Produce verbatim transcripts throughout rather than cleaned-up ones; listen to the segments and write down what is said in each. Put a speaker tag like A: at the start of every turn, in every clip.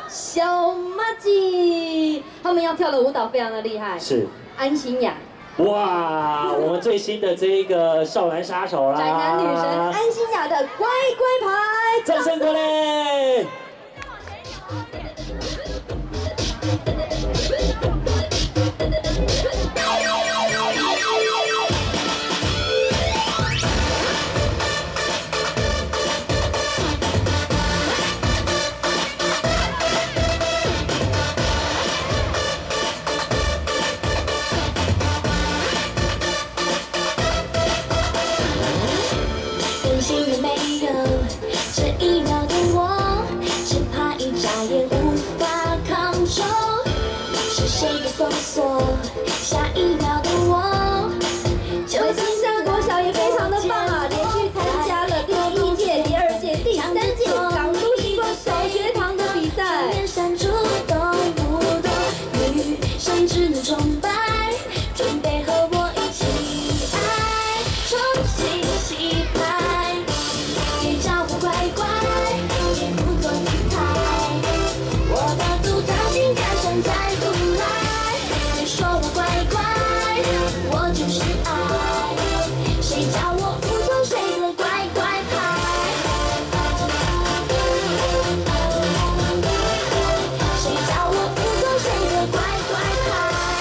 A: 小马吉，他们要跳的舞蹈非常的厉害。
B: 是。
A: 安心雅。
B: 哇，我们最新的这一个少男杀手啦！
A: 宅男女神安心雅的乖乖牌，
B: 掌声鼓励！
A: 谁的封锁？下一秒的我，就新上国小也非常的棒啊，连续参加了第一届、第二届、第三届港都星光小学堂的比赛。女生只能崇拜，准备和我一起爱，重新洗牌，别叫我乖乖，别故作姿态，我的独特性感身在。说我乖乖，我就是爱，谁叫我不做谁的乖乖牌？谁叫我不做谁的乖乖牌？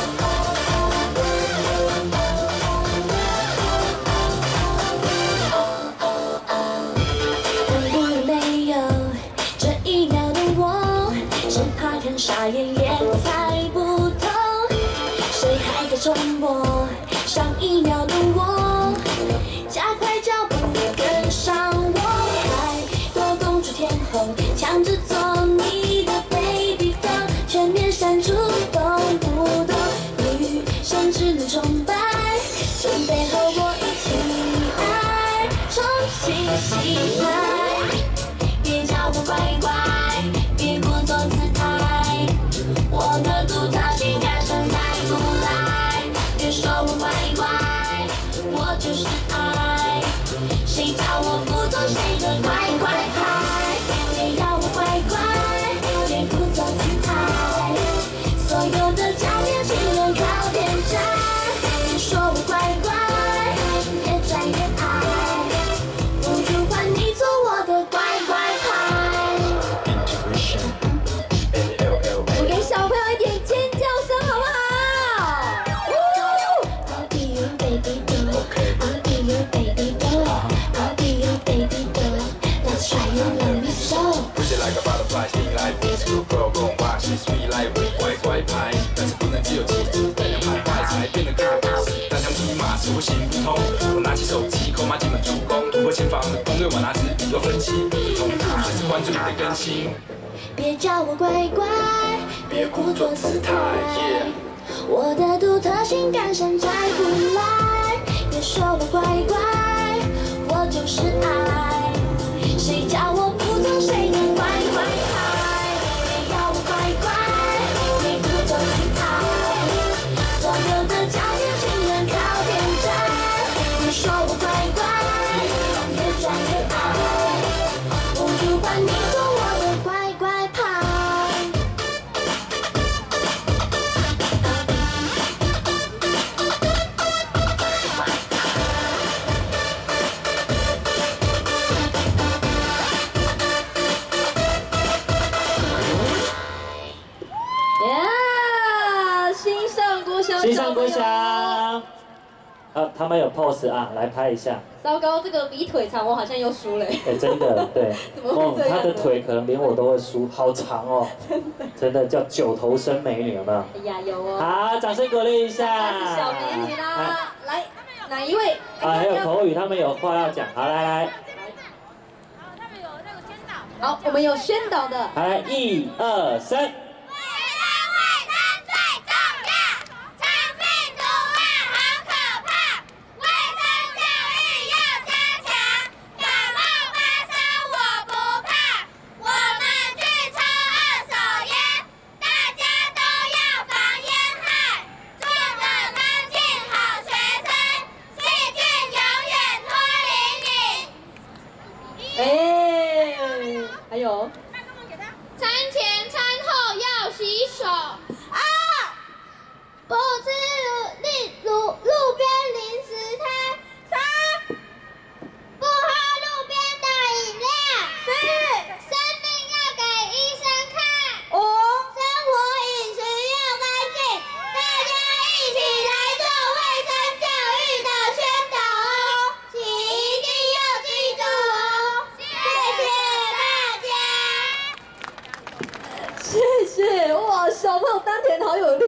A: 看过了没有？这一秒的我，生怕看傻眼也猜不透。谁还在重播？上一秒的我，加快脚步跟上我，太多公主天后抢着做你的 baby girl， 全面删除，懂不懂？女生只能崇拜，准备和我一起爱，重新洗牌，别叫我乖乖，别故作姿态，我的独特性感身材。别说我乖乖，我就是爱，谁叫我不做谁的乖乖牌？别要我乖乖，别故作姿态，所有的假面情人靠天债。别说我乖乖，越拽越爱，不如换你做我的乖乖牌。我给小朋友一点尖叫声好不好？
C: Like a butterfly, sting like bees, cool girl, 跟我玩起 sweet like we 乖乖牌，但是不能只有气质，再两排牌才变得可怕。单枪匹马是我行不通，我拿起手机，扣妈基本助攻，突破前方的攻略，我拿纸笔又分析，不止通达，随时关注你的更新。
A: 别叫我乖乖，别故作姿态，我的独特性感身摘不来。别说我乖乖，我就是爱，谁叫我不做谁的乖乖牌？别要我乖乖，别故作姿态，所有的假面情人靠天债。别说我乖乖，越拽越爱，不如换你做我的乖乖牌。
B: 新上国小，啊，他们有 pose 啊，来拍一下。
A: 糟糕，这个比腿长，我好像又输了。
B: 哎，真的，对。
A: 怎么会这样？
B: 他的腿可能连我都会输，好长哦。真的。真的叫九头身美女，有没有？
A: 哎呀，有哦。
B: 好，掌声鼓励一下。
A: 她是小美女啦，来，哪一位？
B: 啊，还有口语，他们有话要讲，好，来来。
D: 好，他们有那个宣导。
A: 好，我们有宣导的。
B: 来，一二三。
D: 餐前餐后要洗手。
E: 二，不吃路路路路边零食摊。三，不喝路边的饮料。四，生病要给医生看。五，生活饮食要干净，大家一起来做卫生教育的宣导哦，请一定要记住哦，谢谢大家。
F: 谢谢哇，小朋友丹田好有力